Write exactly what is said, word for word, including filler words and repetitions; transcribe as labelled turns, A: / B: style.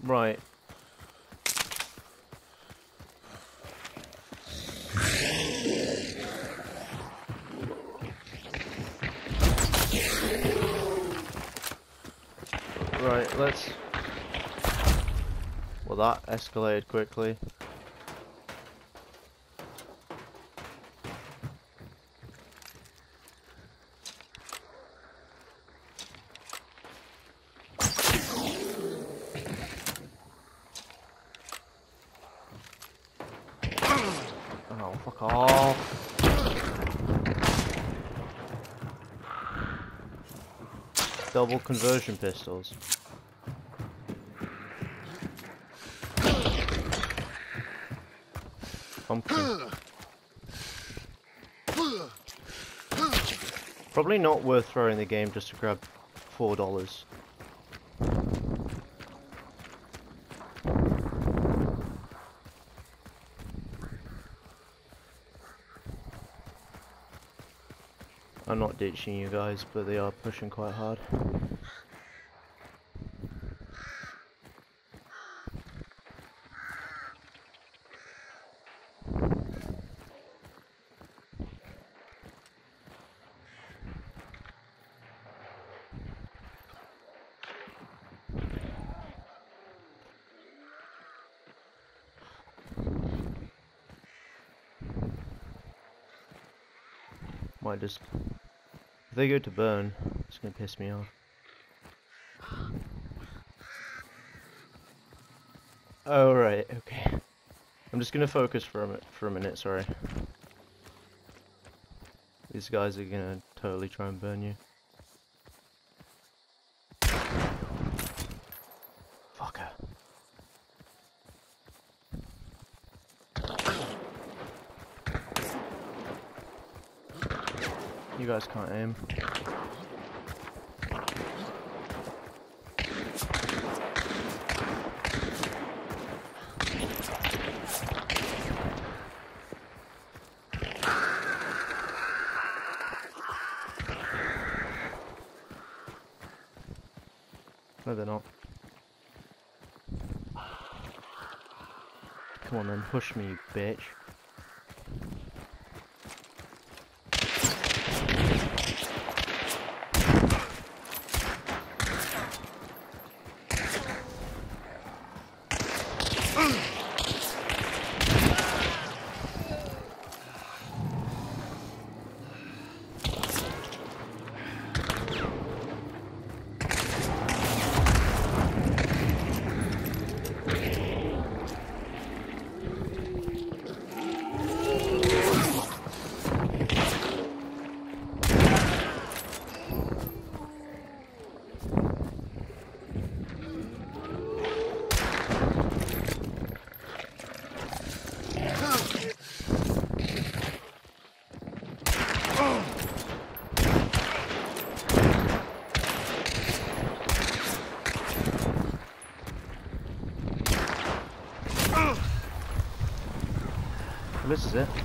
A: Right. Right, let's... Well, that escalated quickly. Oh, fuck off. Double conversion pistols. Pumpkin. Probably not worth throwing the game just to grab four dollars. I'm not ditching you guys, but they are pushing quite hard. Might just... If they go to burn, it's gonna piss me off. Oh right, okay. I'm just gonna focus for a, for a minute, sorry. These guys are gonna totally try and burn you. Fucker. You guys can't aim. No, they're not. Come on then, push me, you bitch. Well, this is it.